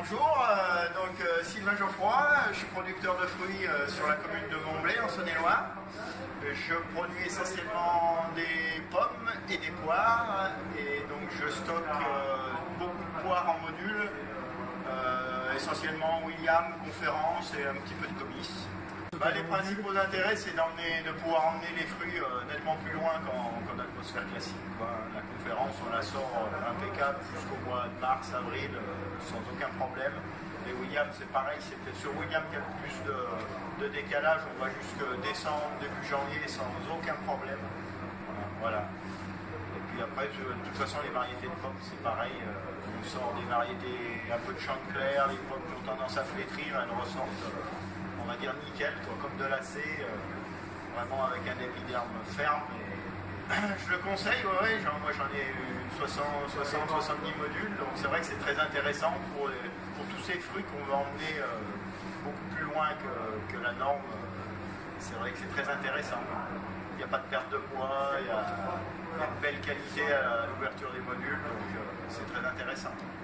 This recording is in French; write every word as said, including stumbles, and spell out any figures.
bonjour, euh, donc euh, Sylvain Geoffroy, je suis producteur de fruits euh, sur la commune de Montblé en Saône-et-Loire. Je produis essentiellement des pommes et des poires et donc je stocke euh, beaucoup de poires en module, euh, essentiellement William, conférence et un petit peu de comice. Bah, les principaux intérêts, c'est de pouvoir emmener les fruits euh, nettement plus loin qu'en qu atmosphère classique, quoi. La conférence, on la sort euh, impeccable jusqu'au mois de mars, avril, euh, sans aucun problème. Les William, c'est pareil, c'est peut-être sur William qu'il y a le plus de, de décalage. On va jusque décembre, début janvier, sans aucun problème. Voilà. Et puis après, je, de toute façon, les variétés de pommes, c'est pareil. Euh, on sort des variétés un peu de Chantecler, les pommes qui ont tendance à flétrir, elles ressortent. Euh, on va dire nickel, quoi, comme de l'acer, euh, vraiment avec un épiderme ferme. Et je le conseille, ouais, ouais, genre, moi j'en ai eu soixante soixante-dix modules, donc c'est vrai que c'est très intéressant pour, pour tous ces fruits qu'on va emmener euh, beaucoup plus loin que, que la norme. C'est vrai que c'est très intéressant. Il n'y a pas de perte de poids, il y a, il y a une belle qualité à l'ouverture des modules, donc euh, c'est très intéressant.